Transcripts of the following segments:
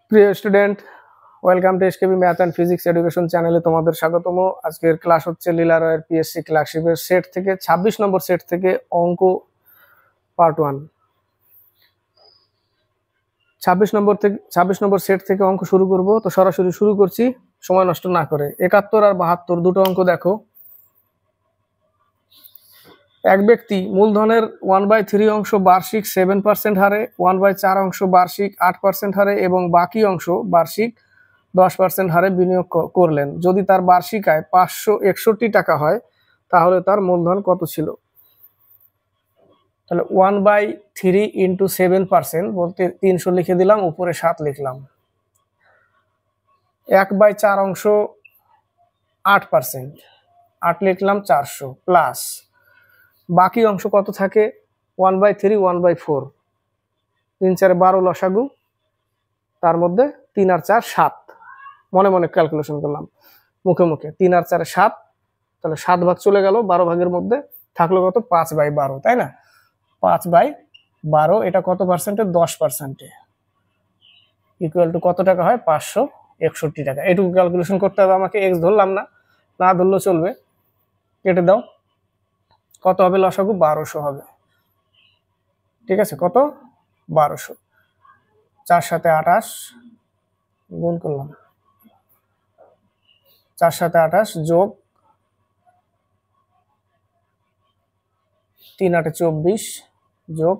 প্রিয় student, welcome to SKB math and physics education চ্যানেলে তোমাদের স্বাগতম। আজকের ক্লাস হচ্ছে লীলা রয়ের পিএসসি ক্লাসশিপের সেট থেকে 26 নম্বর সেট থেকে অঙ্ক পার্ট 1। 26 নম্বর সেট থেকে অঙ্ক শুরু করব। তো সরাসরি শুরু করছি সময় নষ্ট না করে। 71 আর 72 দুটো অঙ্ক দেখো। এক ব্যক্তি মূলধনের 1/3 অংশ বার্ষিক 7% হারে, 1/4 অংশ বার্ষিক 8% হারে এবং বাকি অংশ বার্ষিক 10% হারে বিনিয়োগ করলেন। যদি তার বার্ষিক আয় 561 টাকা হয় তাহলে তার মূলধন কত ছিল? তাহলে 1/3 ইন্টু 7% বলতে 300 লিখে দিলাম, উপরে 7 লিখলাম। 1/4 অংশ 8%, 8 লিখলাম 400 প্লাস বাকি অংশ কত থাকে? 1/3 1/4, 3 4 12 লসাগু, তার মধ্যে 3 আর 4 7, মনে মনে ক্যালকুলেশন করলাম, মুখে মুখে 3 আর 4 7, তাহলে 7 ভাগ চলে গেল 12 ভাগের মধ্যে, থাকলো কত? 5/12, তাই না? 5/12 এটা কত পার্সেন্টে? 10%, ইকুয়াল টু কত টাকা হয়? 561 টাকা। এটুকু ক্যালকুলেশন করতে হবে আমাকে। এক্স ধরলাম না, না ধরলেও চলবে, কেটে দাও। কত হবে লসাগু? 1200 হবে। ঠিক আছে, কত? 1200। 4 সাথে 28 গুণ করলাম, 4 সাথে 28 যোগ 3 8 24 যোগ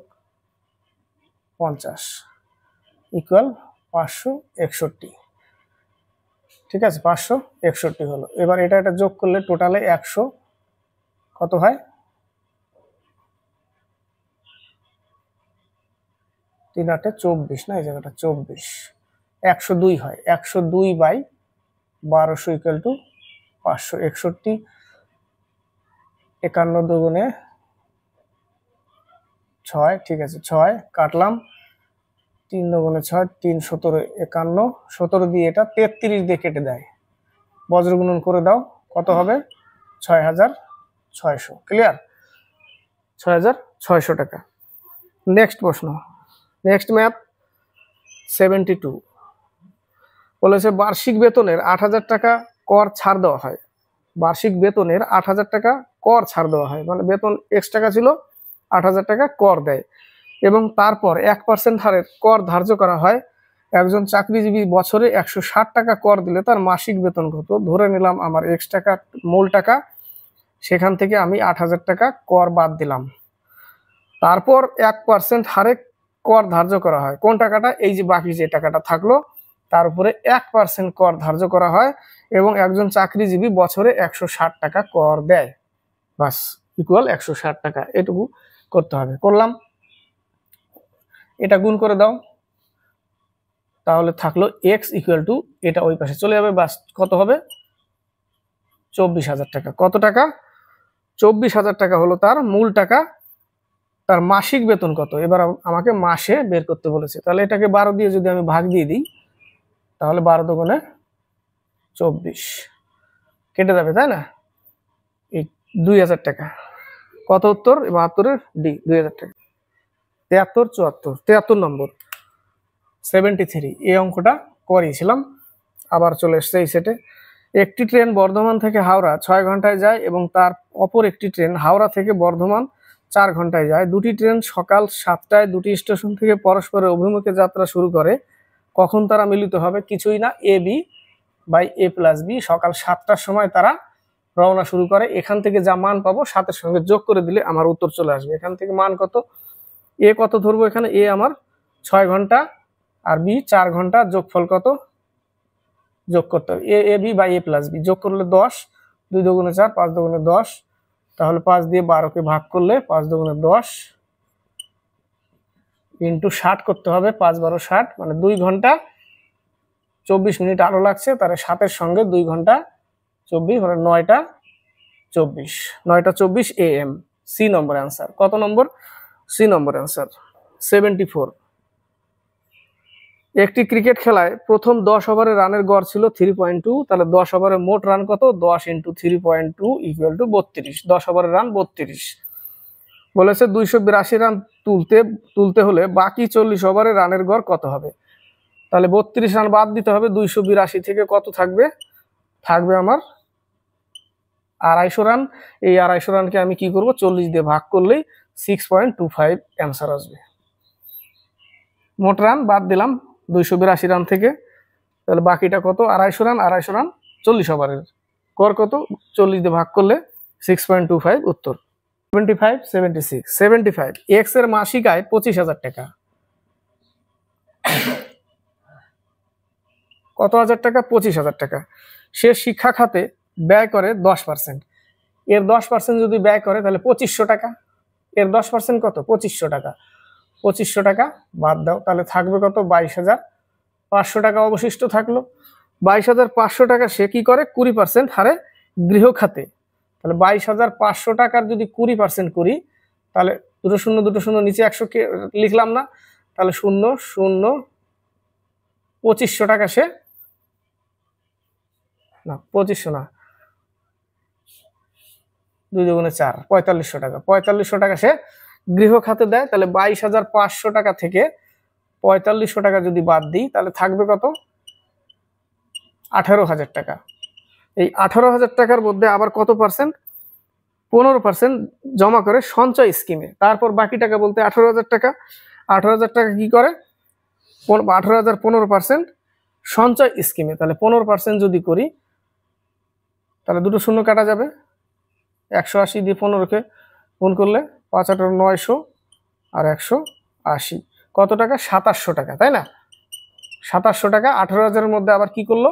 50 ইকুয়াল 561। ঠিক আছে, 561 হলো। এবার এটা যোগ করলে টোটালে 100 কত হয়? 3 8 24 না, এই জায়গাটা 24, 102 হয়। 102/1200 ইকুয়াল টু 561। 51 দুগুণে 6, ঠিক আছে, 6 কাটলাম, 3 দুগুণে 6, 3 17 51, 17 দিয়ে এটা 33 দিয়ে কেটে দেয়, বজ্রগুণন করে দাও, কত হবে? 6600। ক্লিয়ার? 6600 টাকা। নেক্সট প্রশ্ন, নেক্সট ম্যাথ 72 বলেছে বার্ষিক বেতনের 8000 টাকা কর ছাড় দেওয়া হয়। বার্ষিক বেতনের 8000 টাকা কর ছাড় দেওয়া হয়, মানে বেতন X টাকা ছিল, 8000 টাকা কর দেয় এবং তারপর 1% হারে কর ধার্য করা হয়। একজন চাকরিজীবী বছরে 160 টাকা কর দিলে তার মাসিক বেতন কত? ধরে নিলাম আমার X টাকা মূল টাকা, সেখান থেকে আমি 8000 টাকা কর বাদ দিলাম। তারপর 1% হারে কর ধার্য করা হয়। কোন টাকাটা? এই যে বাকি যে টাকাটা থাকলো তার উপরে 1% কর ধার্য করা হয় এবং একজন চাকরিজীবী বছরে 160 টাকা কর দেয়। বাস, ইকুয়াল 160 টাকা। এটুকু করতে হবে। করলাম, এটা গুণ করে দাও, তাহলে থাকলো x ইকুয়াল টু, এটা ওই পাশে চলে যাবে। বাস, কত হবে? 24000 টাকা। কত টাকা? 24000 টাকা হলো তার মূল টাকা। তার মাসিক বেতন কত? এবার আমাকে মাসে বের করতে বলেছে। তাহলে এটাকে 12 দিয়ে যদি আমি ভাগ দিয়ে দিই তাহলে 12 দুগুণে 24 কেটে যাবে, তাই না? এই 2000 টাকা। কত উত্তর? 72-এর ডি, 2000 টাকা। 73 74, 73 নম্বর 73 এই অঙ্কটা করিয়েছিলাম, আবার চলে এসছে এই সেটে। একটি ট্রেন বর্ধমান থেকে হাওড়া 6 ঘন্টায় যায় এবং তার অপর একটি ট্রেন হাওড়া থেকে বর্ধমান 4 ঘন্টায় যায়। দুটি ট্রেন সকাল 7টায় দুটি স্টেশন থেকে পরস্পরের অভিমুখে যাত্রা শুরু করে। কখন তারা মিলিত হবে? কিছুই না, AB/A+B। সকাল 7টার সময় তারা রওনা শুরু করে। এখান থেকে যা মান পাবো 7-এর সঙ্গে যোগ করে দিলে আমার উত্তর চলে আসবে। এখান থেকে মান কত? A কত ধরবো? এখানে A আমার 6 ঘন্টা আর B 4 ঘন্টা, যোগফল কত? যোগ করতে হবে। AB/A+B যোগ করলে 10, 2 দুগুণে 4, 5 দুগুণে 10, তাহলে 5 দিয়ে 12কে ভাগ করলে 5 দুগুণে 10 ইন্টু 60 করতে হবে। 5 12 60, মানে 2 ঘন্টা 24 মিনিট আরো লাগছে। তাহলে 7-এর সঙ্গে 2 ঘন্টা 24, মানে 9টা 24, 9টা 24 AM। C number answer. কত নম্বর? C number answer. 74 একটি ক্রিকেট খেলায় প্রথম 10 ওভারে রানের গড় ছিল 3.2। তাহলে 10 ওভারে মোট রান কত? 10 ইন্টু 3.2 ইকুয়াল টু 32। 10 ওভারের রান 32। বলেছে 282 রান তুলতে হলে বাকি 40 ওভারে রানের গড় কত হবে? তাহলে 32 রান বাদ দিতে হবে। 282 থেকে কত থাকবে? থাকবে আমার 250 রান। এই 250 রানকে আমি কি করব? 40 দিয়ে ভাগ করলেই 6.25 অ্যান্সার আসবে। মোট রান বাদ দিলাম 282 রান থেকে, তাহলে বাকিটা কত? 250 রান। 250 রান 40 ওভারের, গড় কত? 40 দিয়ে ভাগ করলে 6.25 উত্তর। 75 76 75 এক্স এর মাসিক আয় 25,000 টাকা। কত হাজার টাকা? 25,000 টাকা। সে শিক্ষা খাতে ব্যয় করে 10%। এর 10% যদি ব্যয় করে তাহলে 2500 টাকা। এর 10% কত? 2500 টাকা। 2500 টাকা বাদ দাও, তাহলে থাকবে কত? 22,500 টাকা অবশিষ্ট থাকলো। 22,500 টাকা সে কি করে? 20% হারে গৃহ খাতে। তাহলে 22,500 টাকার যদি 20% করি, তাহলে দুটো শূন্য নিচে 100 লিখলাম না, তাহলে 0 0 2500 টাকা সে, না 2500 না, 2 দুগুণে 4, 4500 টাকা। 4500 টাকা সে গৃহ খাতে দেয়। তাহলে 22,500 টাকা থেকে 4500 টাকা যদি বাদ দিই, তাহলে থাকবে কত? 18,000 টাকা। এই 18,000 টাকার মধ্যে আবার কত পার্সেন্ট? 15% জমা করে সঞ্চয় স্কিমে। তারপর বাকি টাকা বলতে 18,000 টাকা। 18,000 টাকা কি করে? 18,000 15% সঞ্চয় স্কিমে। তাহলে 15% যদি করি, তাহলে দুটো শূন্য কাটা যাবে। 180 দিয়ে 15কে গুণ করলে 5 8 900 আর 180 কত টাকা? 2700 টাকা, তাই না? 2700 টাকা 18,000-এর মধ্যে আবার কি করলো?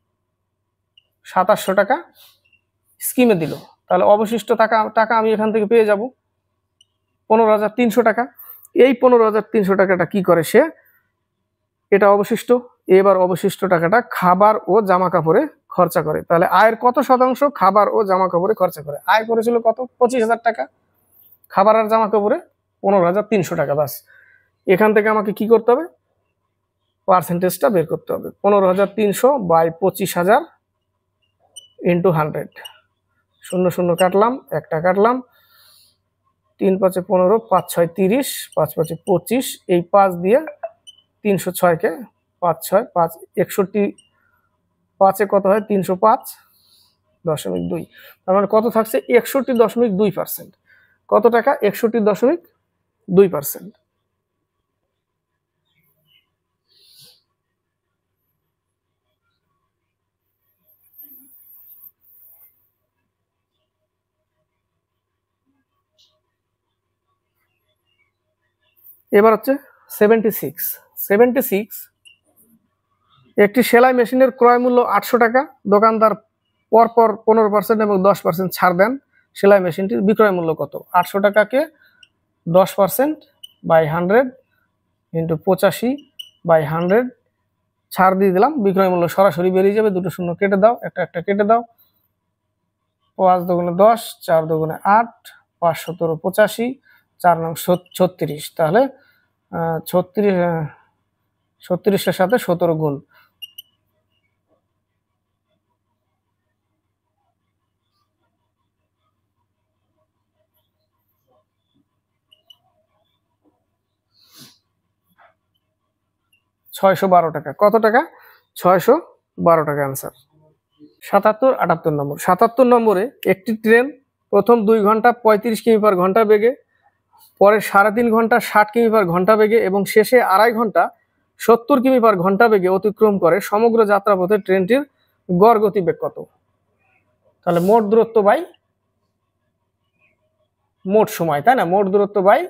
2700 টাকা স্কিমে দিল। তাহলে অবশিষ্ট টাকা আমি এখান থেকে পেয়ে যাব 15,300 টাকা। এই 15,300 টাকাটা কি করে সে? এটা অবশিষ্ট। এবার অবশিষ্ট টাকাটা খাবার ও জামা কাপড়ে খরচা করে। তাহলে আয়ের কত শতাংশ খাবার ও জামা কাপড়ে খরচা করে? আয় করেছিল কত? 25,000 টাকা। খাবার আর জামা কাপড়ে 15,300 টাকা। বাস, এখান থেকে আমাকে কি করতে হবে? পার্সেন্টেজটা বের করতে হবে। 15,300 বাই 25,000 ইন্টু 100। 0 0 কাটলাম, একটা কাটলাম, 3 5 15, 5 6 30, 5 5 25। এই 5 দিয়ে 306-কে 5 6 5 61, 5-এ কত হয়? 305.2। তার মানে কত থাকছে? 61.2%। কত টাকা? 61.2%। এবার হচ্ছে 76। 76 একটি সেলাই মেশিনের ক্রয় মূল্য 800 টাকা। দোকানদার পরপর 15% এবং 10% ছাড় দেন। সেলাই মেশিনটির বিক্রয় মূল্য কত? 800 টাকাকে 10% বাই 100 ইন্টু 85/100 ছাড় দিয়ে দিলাম। বিক্রয় মূল্য সরাসরি বেরিয়ে যাবে। দুটো শূন্য কেটে দাও, একটা কেটে দাও। 5 দুগুণে 10, 4 দুগুণে 8, 5 17 85, 4 নং 36। তাহলে 36-এর সাথে 17 গুণ। $612 টাকা। কত টাকা? 612 টাকা অ্যান্সার। 77 78 নম্বর। 77 নম্বরে একটি ট্রেন প্রথম 2 ঘন্টা 35 কিমি/ঘন্টা বেগে, পরে 3.5 ঘন্টা 60 কিমি/ঘন্টা বেগে এবং শেষে 2.5 ঘন্টা 70 কিমি/ঘন্টা বেগে অতিক্রম করে। সমগ্র যাত্রাপথে ট্রেনটির গড় গতিবেগ কত? তাহলে মোট দূরত্ব বাই মোট সময়, তাই না? মোট দূরত্ব বাই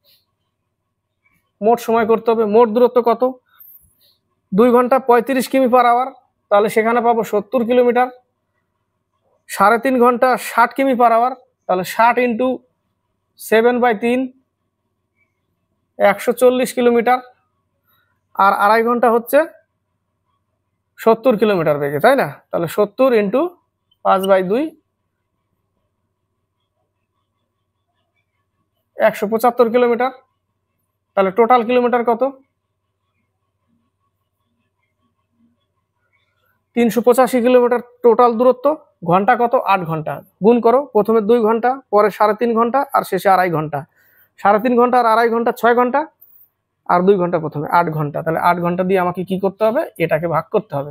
মোট সময় করতে হবে। মোট দূরত্ব কত? 2 ঘন্টা 35 কিমি/আওয়ার, তাহলে সেখানে পাবো 70 কিলোমিটার। 3.5 ঘন্টা 60 কিমি/আওয়ার, তাহলে 60 ইন্টু 7/3 140 কিলোমিটার। আর 2.5 ঘন্টা হচ্ছে 70 কিলোমিটার বেগে, তাই না? তাহলে 70 ইন্টু 5/2 175 কিলোমিটার। তাহলে টোটাল কিলোমিটার কত? 385 কিলোমিটার টোটাল দূরত্ব। ঘন্টা কত? 8 ঘন্টা। গুণ করো, প্রথমে 2 ঘন্টা, পরে 3.5 ঘন্টা আর শেষে 2.5 ঘন্টা। 3.5 ঘন্টা আর 2.5 ঘন্টা 6 ঘন্টা। আর 2 ঘন্টা প্রথমে 8 ঘন্টা, তাহলে 8 ঘন্টা দিয়ে আমাকে কি করতে হবে, এটাকে ভাগ করতে হবে।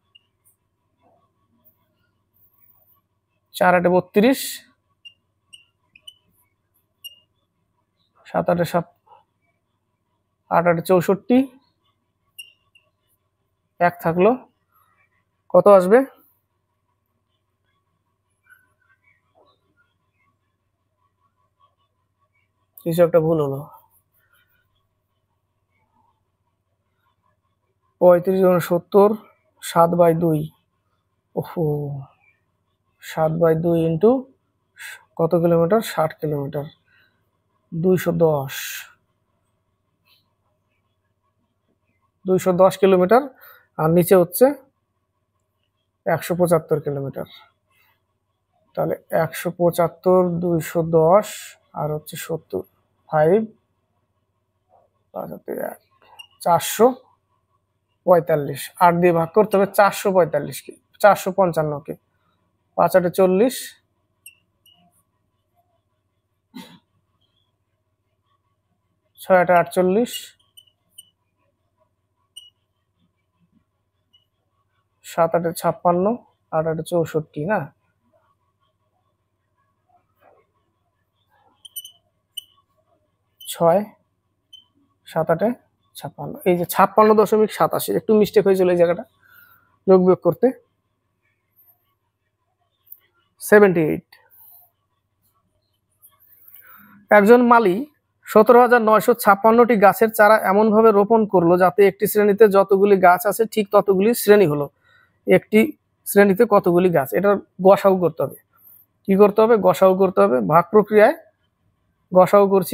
4 8 32, 7 8 7, 8 8 64, 1 থাকলো, কত আসবে? কিছু একটা ভুল হলো। 35 × 70, 7/2। ওহো, 7/2 ইন্টু কত কিলোমিটার? 60 kilometre, 210, 210 kilometre. আর নিচে হচ্ছে 175 কিলোমিটার। তাহলে 175, 210 আর হচ্ছে 70, 5 445। 8 দিয়ে ভাগ করতে হবে 445 কে, 455 কে। 5 8 40, 6 8 48, 7 8 56, 8 8 64 না? ছয় 7 8 56, এই যে 56.87, একটু মিস্টেক হয়েছিল এই জায়গাটা যোগ বিয়োগ করতে। 78। একজন মালি 17,956টি গাছের চারা এমনভাবে রোপণ করলো যাতে একটি শ্রেণীতে যতগুলি গাছ আছে ঠিক ততগুলি শ্রেণী হলো। একটি শ্রেণীতে কতগুলি গাছ, এটা গসাগু করতে হবে। কি করতে হবে? গসাগু করতে হবে। ভাগ প্রক্রিয়ায় গসাগু করছি,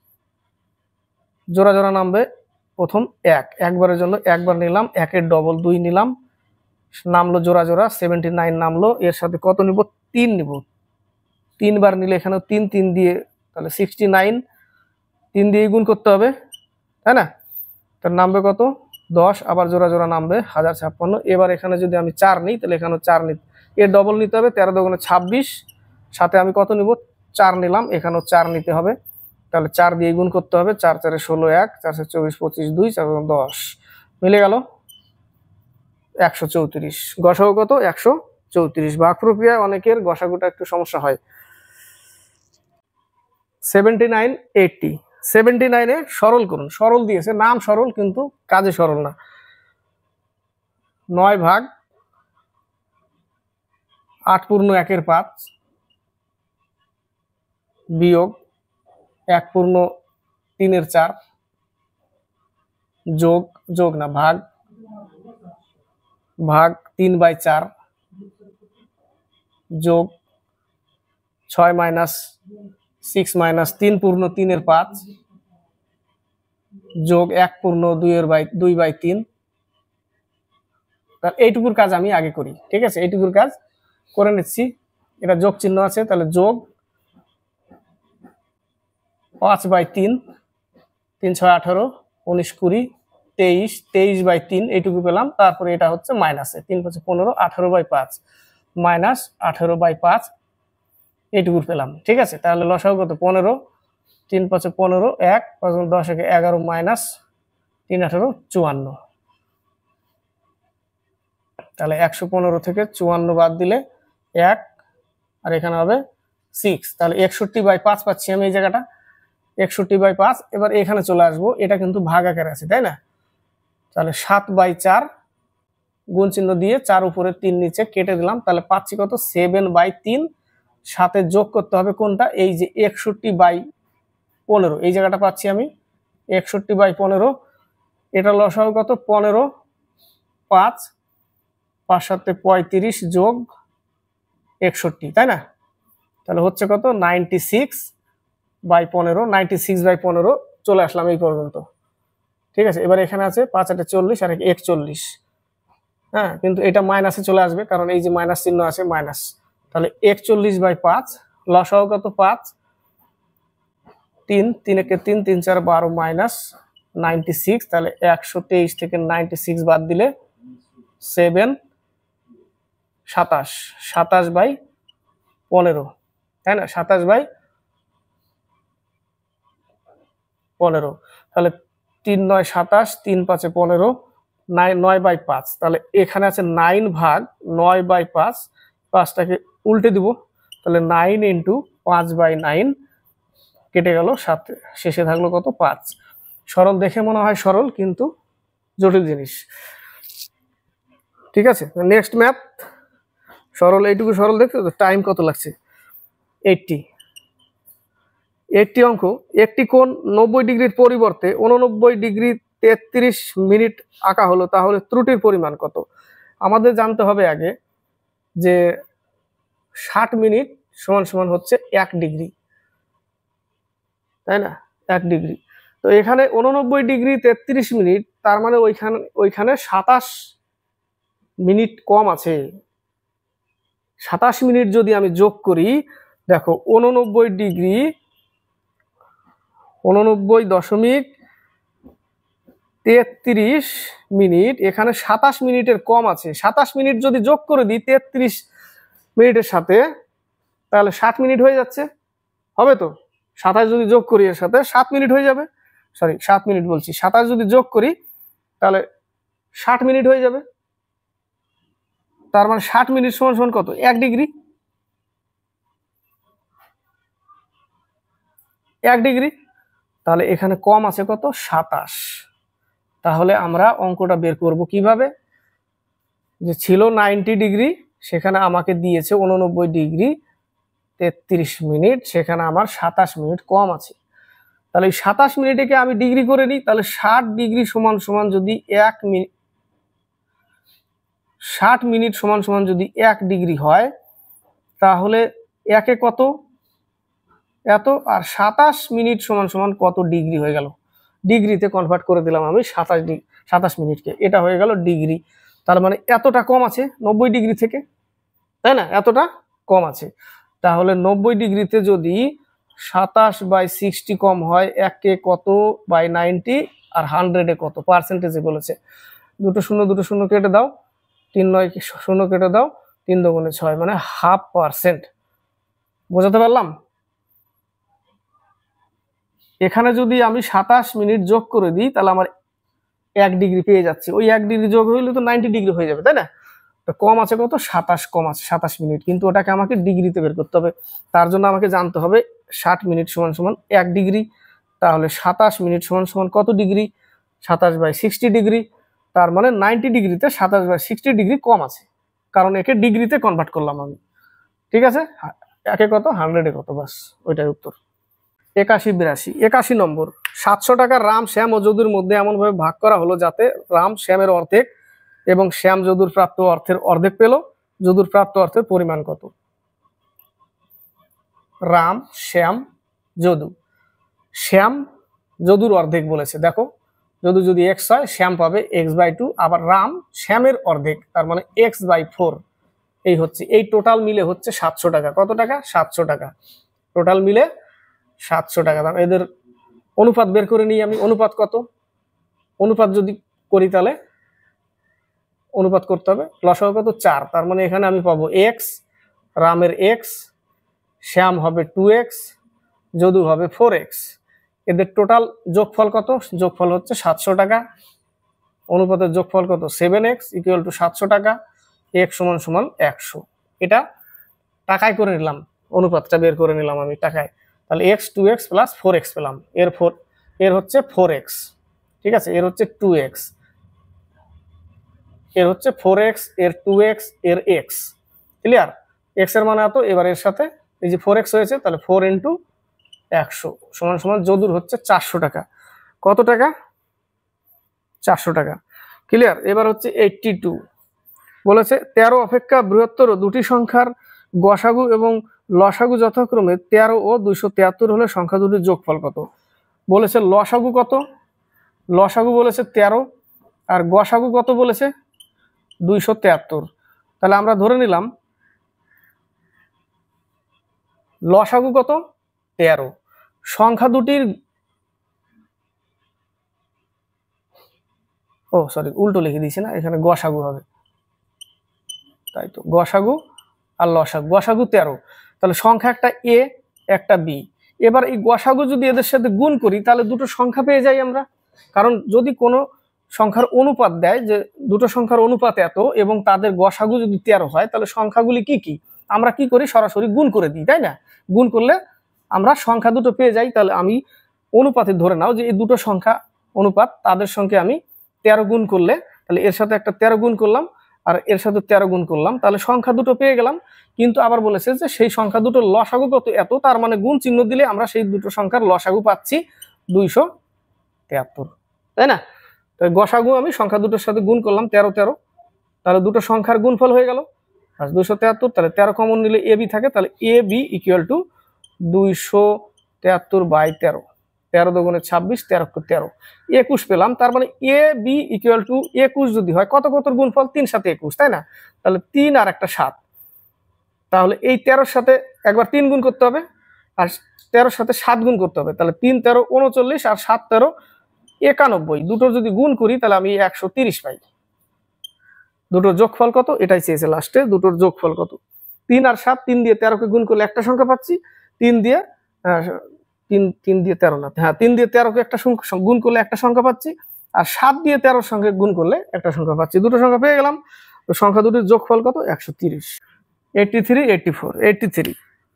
জোড়া জোড়া নামবে। প্রথম 1, একবারের জন্য একবার নিলাম, 1 এর ডবল 2 নিলাম, নামলো জোড়া জোড়া, 79 নামলো। এর সাথে কত নিব? 3 নিব। 3 বার নিলে এখানেও 3 3 দিয়ে, তাহলে 69, 3 দিয়ে গুণ করতে হবে, তাই না? তার নামবে কত? 10, আবার জোড়া জোড়া নামবে 1056। এবার এখানে যদি আমি 4 নিই তাহলে এখানে 4 নিতে, এর ডবল নিতে হবে, 13 দুগুণে 26, সাথে আমি কত নিব? 4 নিলাম, এখানেও 4 নিতে হবে, তাহলে 4 দিয়ে গুণ করতে হবে। 4 4 16 1, 4 4 24 25 2, 4 10, মিলে গেল 134। গসাগু কত? 134। ভাগ প্রক্রিয়ায় অনেকের গসাগুটা একটু সমস্যা হয়। 79 80, 79-এ সরল করুন। সরল দিয়েছে, নাম সরল কিন্তু কাজে সরল না। 9 ভাগ 8 পূর্ণ 1 এর 5 বিয়োগ 1 পূর্ণ 3 এর 4 যোগ, যোগ না, ভাগ, ভাগ 3/4 যোগ 6 মাইনাস 6 মাইনাস 3 পূর্ণ 3 এর 5 যোগ 1 পূর্ণ 2/3। এইটুকুর কাজ আমি আগে করি, ঠিক আছে? এইটুকুর কাজ করে নিচ্ছি। এটা যোগ চিহ্ন আছে, তাহলে যোগ 5/3, 3 6 18, 19 20 23, 23/3 এইটুকু পেলাম। তারপরে এটা হচ্ছে মাইনাসে, 3 5 15, 18/5 মাইনাস 18/5 এইটুকুর পেলাম, ঠিক আছে? তাহলে লসাগু কত? 15, 3 5 15, 1 5 10 11 মাইনাস 3 18 54। তাহলে 115 থেকে 54 বাদ দিলে 1, আর এখানে হবে 6, তাহলে 61/5 পাচ্ছি আমি এই জায়গাটা, 61/5। এবার এখানে চলে আসবো, এটা কিন্তু ভাগ আকারে আছে, তাই না? তাহলে 7/4, গুণ চিহ্ন দিয়ে 4 উপরে 3 নিচে কেটে দিলাম, তাহলে পাচ্ছি কত? 7/3। সাথে যোগ করতে হবে কোনটা? এই যে 61/15, এই জায়গাটা পাচ্ছি আমি 61/15। এটা লসাগু কত? 15, 5 5 7 35 যোগ 61, তাই না? তাহলে হচ্ছে কত? 96/15, 96/15 চলে আসলাম এই পর্যন্ত, ঠিক আছে? এবার এখানে আছে 5 8 40 আর 41, হ্যাঁ, কিন্তু এটা মাইনাসে চলে আসবে কারণ এই যে মাইনাস চিহ্ন আছে, মাইনাস। তাহলে 41/5, লসাগু কত? 5, 3 3 1 3 3 4 12 মাইনাস 96। তাহলে 123 থেকে 96 বাদ দিলে 7 27, 27/15, তাই না? 27/15। তাহলে 3 9 27, 3 5 15, 9/5। তাহলে এখানে আছে 9 ভাগ 9/5, 5টাকে উল্টে দিব, তাহলে 9 ইন্টু 5/9 কেটে গেল 7, শেষে থাকলো কত 5। সরল দেখে মনে হয় সরল, কিন্তু জটিল জিনিস। ঠিক আছে, নেক্সট ম্যাথ। সরল, এইটুকু সরল দেখছো তো, টাইম কত লাগছে 80 অঙ্ক। একটি কোণ 90 ডিগ্রির পরিবর্তে 89 ডিগ্রি 33 মিনিট আঁকা হলো, তাহলে ত্রুটির পরিমাণ কত? আমাদের জানতে হবে আগে যে 60 মিনিট সমান সমান হচ্ছে 1 ডিগ্রি, তাই না? 1 ডিগ্রি। তো এখানে 89 ডিগ্রি 33 মিনিট, তার মানে ওইখানে 27 মিনিট কম আছে। 27 মিনিট যদি আমি যোগ করি, দেখো 89 ডিগ্রি 89.33 মিনিট, এখানে 27 মিনিটের কম আছে। 27 মিনিট যদি যোগ করে দিই 33 মিনিটের সাথে, তাহলে 60 মিনিট হয়ে যাচ্ছে, হবে তো? 27 যদি যোগ করি এর সাথে 7 মিনিট হয়ে যাবে, সরি 7 মিনিট বলছি, 27 যদি যোগ করি তাহলে 60 মিনিট হয়ে যাবে। তার মানে 60 মিনিট সমান সমান কত? 1 ডিগ্রি। 1 ডিগ্রি, তাহলে এখানে কম আছে কত? 27। তাহলে আমরা অঙ্কটা বের করব কিভাবে? যে ছিল 90 ডিগ্রি, সেখানে আমাকে দিয়েছে 89 ডিগ্রি 33 মিনিট, সেখানে আমার 27 মিনিট কম আছে। তাহলে এই 27 মিনিটকে আমি ডিগ্রি করে নিই, তাহলে 60 ডিগ্রি সমান সমান যদি 1 মিনিট, 60 মিনিট সমান সমান যদি 1 ডিগ্রি হয়, তাহলে একে কত? এত, আর 27 মিনিট সমান সমান কত ডিগ্রি হয়ে গেল? ডিগ্রিতে কনভার্ট করে দিলাম আমি 27 মিনিটকে, এটা হয়ে গেল ডিগ্রি। তার মানে এতটা কম আছে 90 ডিগ্রি থেকে, তাই না? এতটা কম আছে। তাহলে 90 ডিগ্রিতে যদি 27/60 কম হয়, একে কত বাই 90, আর 100-এ কত পার্সেন্টেজে বলেছে। দুটো শূন্য কেটে দাও, 3 9 শূন্য কেটে দাও, 3 2 6, মানে 0.5%। বোঝাতে পারলাম? এখানে যদি আমি 27 মিনিট যোগ করে দিই, তাহলে আমার 1 ডিগ্রি পেয়ে যাচ্ছে। ওই 1 ডিগ্রি যোগ হইলে তো 90 ডিগ্রি হয়ে যাবে, তাই না? তো কম আছে কত? 27 কম আছে 27 মিনিট, কিন্তু ওটাকে আমাকে ডিগ্রিতে বের করতে হবে। তার জন্য আমাকে জানতে হবে 60 মিনিট সমান সমান 1 ডিগ্রি। তাহলে 27 মিনিট সমান সমান কত ডিগ্রি? 27/60 ডিগ্রি। তার মানে 90 ডিগ্রিতে 27/60 ডিগ্রি কম আছে, কারণ একে ডিগ্রিতে কনভার্ট করলাম আমি। ঠিক আছে, একে কত, 100-এ কত, বাস ওইটাই উত্তর। 81 নম্বর। 700 টাকার রাম, শ্যাম ও যদুর মধ্যে এমনভাবে ভাগ করা হলো যাতে রাম শ্যামের অর্ধেক এবং শ্যাম যদুর প্রাপ্ত অর্থের অর্ধেক পেল। যদুর প্রাপ্ত অর্থের পরিমাণ কত? রাম, শ্যাম, যদু। শ্যাম যদুর অর্ধেক বলেছে, দেখো যদু যদি x হয়, শ্যাম পাবে x/2, আবার রাম শ্যামের অর্ধেক, তার মানে x/4। এই হচ্ছে, এই টোটাল মিলে হচ্ছে 700 টাকা। কত টাকা? 700 টাকা। টোটাল মিলে 700 টাকা দাম। এদের অনুপাত বের করে নিই আমি। অনুপাত কত? অনুপাত যদি করি তাহলে অনুপাত করতে হবে, লসাগু কত? 4। তার মানে এখানে আমি পাবো x, রামের x, শ্যাম হবে 2x, যদু হবে 4x। এদের টোটাল যোগফল কত? যোগফল হচ্ছে 700 টাকা। অনুপাতের যোগফল কত? 7x = 700 টাকা। x সমান সমান 100। এটা টাকায় করে নিলাম, অনুপাতটা বের করে নিলাম আমি টাকায়। তাহলে x 2x + 4x পেলাম। এর হচ্ছে 4x, ঠিক আছে, এর হচ্ছে 2x, এর হচ্ছে 4x, এর 2x, এর x। ক্লিয়ার? x এর মান এত, এবার এর সাথে এই যে 4x হয়েছে, তাহলে 4 × 100 সমান সমান যদুর হচ্ছে 400 টাকা। কত টাকা? 400 টাকা। ক্লিয়ার? এবার হচ্ছে 82 বলেছে 13 অপেক্ষা বৃহত্তর দুটি সংখ্যার গসাগু এবং লসাগু যথাক্রমে 13 ও 273 হলে সংখ্যা দুটির যোগফল কত? বলেছে লসাগু কত? লসাগু বলেছে 13, আর গসাগু কত বলেছে? 273। তাহলে আমরা ধরে নিলাম লসাগু কত? 13। সংখ্যা দুটির, ও সরি উল্টো লিখে দিয়েছি না, এখানে গসাগু হবে, তাই তো, গসাগু আর লসাগু। গসাগু 13, তাহলে সংখ্যা একটা a একটা b। এবার এই গসাগু যদি এদের সাথে গুণ করি, তাহলে দুটো সংখ্যা পেয়ে যাই আমরা। কারণ যদি কোনো সংখ্যার অনুপাত দেয় যে দুটো সংখ্যার অনুপাত এত এবং তাদের গসাগু যদি 13 হয়, তাহলে সংখ্যাগুলি কি কি আমরা কি করি, সরাসরি গুণ করে দিই, তাই না? গুণ করলে আমরা সংখ্যা দুটো পেয়ে যাই। তাহলে আমি অনুপাতে ধরে নাও যে এই দুটো সংখ্যা অনুপাত, তাদের সঙ্গে আমি 13 গুণ করলে, তাহলে এর সাথে একটা 13 গুণ করলাম আর এর সাথে 13 গুণ করলাম, তাহলে সংখ্যা দুটো পেয়ে গেলাম। কিন্তু আবার বলেছে যে সেই সংখ্যা দুটোর লসাগু কত এত, তার মানে গুণ চিহ্ন দিলে আমরা সেই দুটো সংখ্যার লসাগু পাচ্ছি 273, তাই না? তাই গসাগু আমি সংখ্যা দুটোর সাথে গুণ করলাম 13 13, তাহলে দুটো সংখ্যার গুণফল হয়ে গেল 273। তাহলে 13 কমন নিলে এ বি থাকে, তাহলে এ বি ইকুয়াল টু 273/13, 13 দুগুণে 26, 13 × 13, 21 পেলাম। তার মানে এ বি ইকুয়াল টু 21 যদি হয়, কত কত গুণফল, 3 7 21, তাই না? তাহলে 3 আর একটা 7, তাহলে এই 13 সাথে একবার 3 গুণ করতে হবে আর 13 সাথে 7 গুণ করতে হবে, তাহলে 3 13 39 আর 7 13 91, দুটোর যদি গুণ করি তাহলে আমি 130 পাই। দুটোর যোগফল কত, এটাই চেয়েছে লাস্টে, দুটোর যোগফল কত। 3 আর 7, 3 দিয়ে 13কে গুণ করলে একটা সংখ্যা পাচ্ছি, 3 দিয়ে 13 না, হ্যাঁ 3 দিয়ে 13কে একটা সংখ্যা গুণ করলে একটা সংখ্যা পাচ্ছি, আর 7 দিয়ে 13 সঙ্গে গুণ করলে একটা সংখ্যা পাচ্ছি, দুটো সংখ্যা পেয়ে গেলাম। তো সংখ্যা দুটির যোগফল কত, 130। 83 84 83।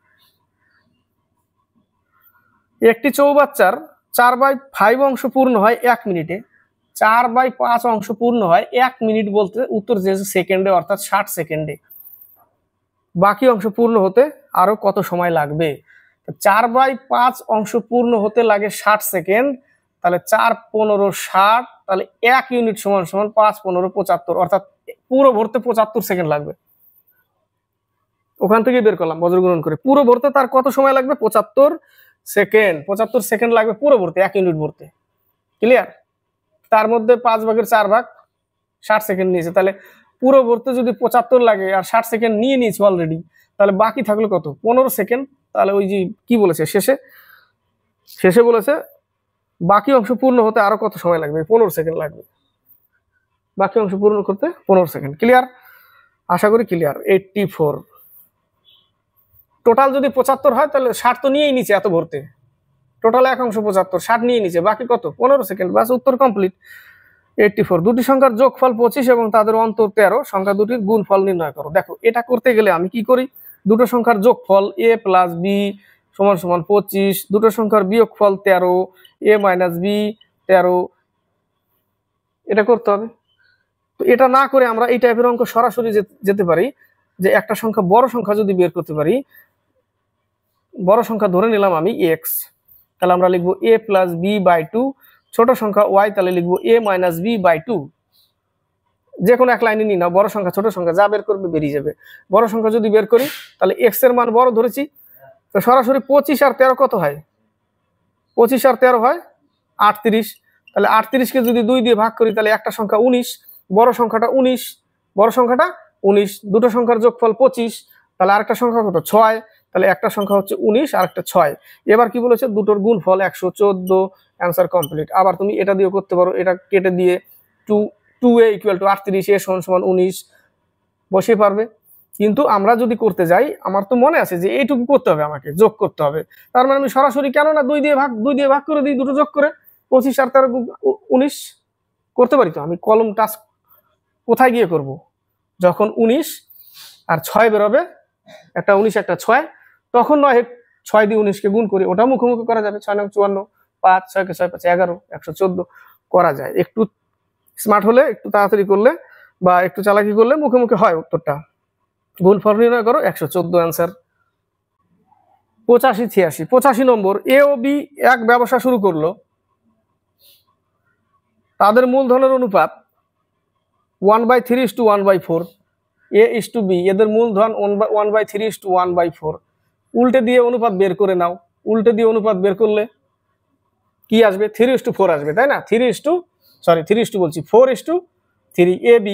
একটি চৌবাচ্চার 4/5 অংশ পূর্ণ হয় 1 মিনিটে, 4/5 অংশ পূর্ণ হয় 1 মিনিট বলতে উত্তর চেয়েছে সেকেন্ডে, অর্থাৎ 60 সেকেন্ডে। বাকি অংশ পূর্ণ হতে আরো কত সময় লাগবে? 4/5 অংশ পূর্ণ হতে লাগে 60 সেকেন্ড, তাহলে 4 15 60, তাহলে 1 ইউনিট সমান সমান 5 15 75, অর্থাৎ পুরো ভরতে 75 সেকেন্ড লাগবে। ওখান থেকে বের করলাম বজ্রগুণন করে, পুরো ভরতে তার কত সময় লাগবে, 75 সেকেন্ড। 75 সেকেন্ড লাগবে পুরো ভরতে, 1 ইউনিট ভরতে। ক্লিয়ার? তার মধ্যে 5/4 60 সেকেন্ড নিয়েছে, তাহলে পুরো ভরতে যদি 75 লাগে আর 60 সেকেন্ড নিয়ে নিয়েছে অলরেডি, তাহলে বাকি থাকলো কত, 15 সেকেন্ড। তাহলে ওই যে কি বলেছে শেষে বলেছে বাকি অংশ পূর্ণ হতে আরো কত সময় লাগবে, 15 সেকেন্ড লাগবে বাকি অংশ পূর্ণ করতে, 15 সেকেন্ড। ক্লিয়ার? আশা করি ক্লিয়ার। 84। টোটাল যদি 75 হয় তাহলে 60 তো নিয়েই নিচে এত ভরতে, টোটাল এক অংশ 75, 60 নিয়ে নিচে, বাকি কত, 15 সেকেন্ড। বাস, উত্তর কমপ্লিট। 84। দুটি সংখ্যার যোগফল 25 এবং তাদের অন্তর 13, সংখ্যা দুটির গুণফল নির্ণয় করো। দেখো, এটা করতে গেলে আমি কি করি, দুটো সংখ্যার যোগফল a + b = 25, দুটো সংখ্যার বিয়োগফল 13, a - b 13, এটা করতে হবে। তো এটা না করে আমরা এই টাইপের অঙ্ক সরাসরি যেতে পারি যে একটা সংখ্যা বড় সংখ্যা যদি বের করতে পারি, বড় সংখ্যা ধরে নিলাম আমি x, তাহলে আমরা লিখবো a + b/2, ছোট সংখ্যা y, তাহলে লিখবো a - b/2। যে কোনো এক লাইনে নিয়ে নাও, বড় সংখ্যা ছোট সংখ্যা যা বের করবে বেরিয়ে যাবে। বড় সংখ্যা যদি বের করি তাহলে x এর মান বড় ধরেছি, তো সরাসরি 25 আর 13 কত হয়, 25 আর 13 হয় 38। তাহলে 38কে যদি 2 দিয়ে ভাগ করি তাহলে একটা সংখ্যা 19, বড় সংখ্যাটা 19, দুটো সংখ্যার যোগফল 25, তাহলে আরেকটা সংখ্যা কত, 6, তাহলে একটা সংখ্যা হচ্ছে 19 আর একটা 6। এবার কি বলেছে, দুটোর গুণফল 114। Answer complete. আবার তুমি এটা দিয়েও করতে পারো, এটা কেটে দিয়ে 2a = 38, a = 19 বসিয়ে পারবে। কিন্তু আমরা যদি করতে যাই, আমার তো মনে আছে যে এইটুকু করতে হবে, আমাকে যোগ করতে হবে, তার মানে আমি সরাসরি কেন না 2 দিয়ে ভাগ করে দিই, দুটো যোগ করে 25 আর 13 19 করতে পারি। তো আমি কলম টাচ কোথায় গিয়ে করব, যখন 19 আর 6 বেরোবে, একটা 19 একটা 6, তখন নয় 6 দিয়ে 19কে গুণ করি, ওটা মুখোমুখি করা যাবে। 6 9 54, 5 6 কে 6 5 11, 114 করা যায়। একটু স্মার্ট হলে, একটু তাড়াতাড়ি করলে বা একটু চালাকি করলে মুখোমুখি হয় উত্তরটা। গুণফল নির্ণয় করো, 114 অ্যান্সার। 85 86। 85 নম্বর, এ ও বি এক ব্যবসা শুরু করলো, তাদের মূলধনের অনুপাত 1/3:1/4, a:b, এদের মূলধন 1/3:1/4। উল্টে দিয়ে অনুপাত বের করে নাও, উল্টে দিয়ে অনুপাত বের করলে কি আসবে, 3:4 আসবে, তাই না? 4:3, a b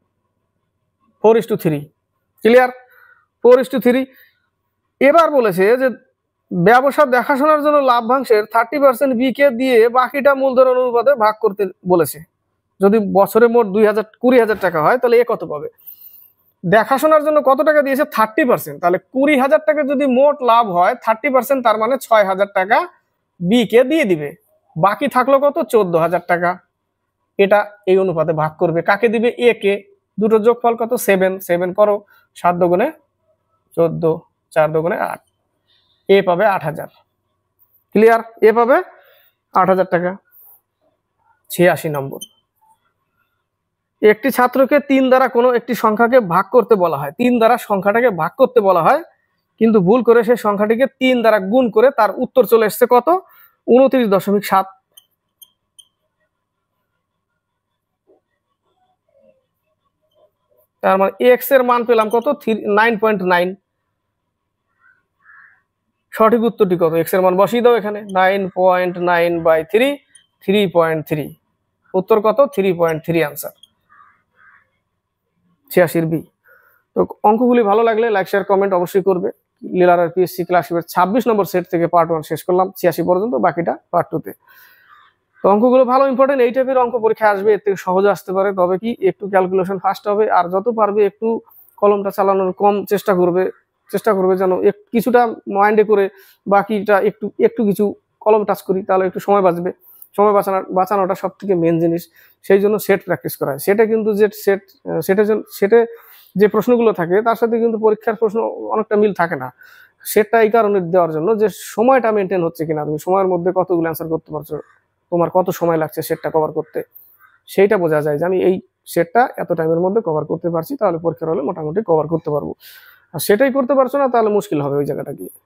4:3। ক্লিয়ার? 4:3। এবার বলেছে যে ব্যবসা দেখাশোনার জন্য লাভ্যাংশের 30% বি কে দিয়ে বাকিটা মূলধন অনুপাতে ভাগ করতে বলেছে। যদি বছরে মোট 20,000 টাকা হয় তাহলে এ কত পাবে? দেখাশোনার জন্য কত টাকা দিয়েছে, 30%, তাহলে 20,000 টাকা যদি মোট লাভ হয় 30%, তার মানে 6,000 টাকা বি কে দিয়ে দিবে। বাকি থাকলো কত 14,000 টাকা। এটা এই অনুপাতে ভাগ করবে, কাকে দিবে? এ কে। দুটো যোগফল কত? 7, 7 করো, 7 দুগুণে 14, 4 দুগুণে 8, এ পাবে 8,000। ক্লিয়ার? এ পাবে 8,000 টাকা। 86 নম্বর, একটি ছাত্রকে 3 দ্বারা কোনো একটি সংখ্যাকে ভাগ করতে বলা হয়। 3 দ্বারা সংখ্যাটাকে ভাগ করতে বলা হয়, কিন্তু ভুল করে সেই সংখ্যাটিকে 3 দ্বারা গুণ করে তার উত্তর চলে এসছে কত? 29.7। তার মানে এক্স এর মান পেলাম কত? 9.9। সঠিক উত্তরটি কত? এক্স এর মান বসিয়ে দাও এখানে, 9.9/3, 3.3। উত্তর কত? 3.3 আনসার। 86 বি। তো অঙ্কগুলি ভালো লাগলে লাইক শেয়ার কমেন্ট অবশ্যই করবে। লীলার আর পিএসসি ক্লাসের 26 নম্বর সেট থেকে পার্ট 1 শেষ করলাম, 86 পর্যন্ত, বাকিটা পার্ট 2 তে। তো অঙ্কগুলো ভালো ইম্পর্টেন্ট, এই টাইপের অঙ্ক পরীক্ষা আসবে, এর থেকে সহজে আসতে পারে, তবে কি একটু ক্যালকুলেশন ফাস্ট হবে, আর যত পারবে একটু কলমটা চালানোর কম চেষ্টা করবে যেন কিছুটা মাইন্ডে করে বাকিটা একটু একটু কিছু কলম টাচ করি, তাহলে একটু সময় বাঁচবে। সময় বাঁচানোটা সব থেকে মেন জিনিস। সেই জন্য সেট প্র্যাকটিস করা হয়। সেটা কিন্তু যে সেটে যে প্রশ্নগুলো থাকে তার সাথে কিন্তু পরীক্ষার প্রশ্ন অনেকটা মিল থাকে না। সেটটা এই কারণে দেওয়ার জন্য যে সময়টা মেনটেন হচ্ছে কিনা, তুমি সময়ের মধ্যে কতগুলো অ্যান্সার করতে পারছো, তোমার কত সময় লাগছে সেটটা কভার করতে, সেইটা বোঝা যায় যে আমি এই সেটটা এত টাইমের মধ্যে কভার করতে পারছি, তাহলে পরীক্ষার হলে মোটামুটি কভার করতে পারবো। আর সেটাই করতে পারছো না, তাহলে মুশকিল হবে ওই জায়গাটা গিয়ে।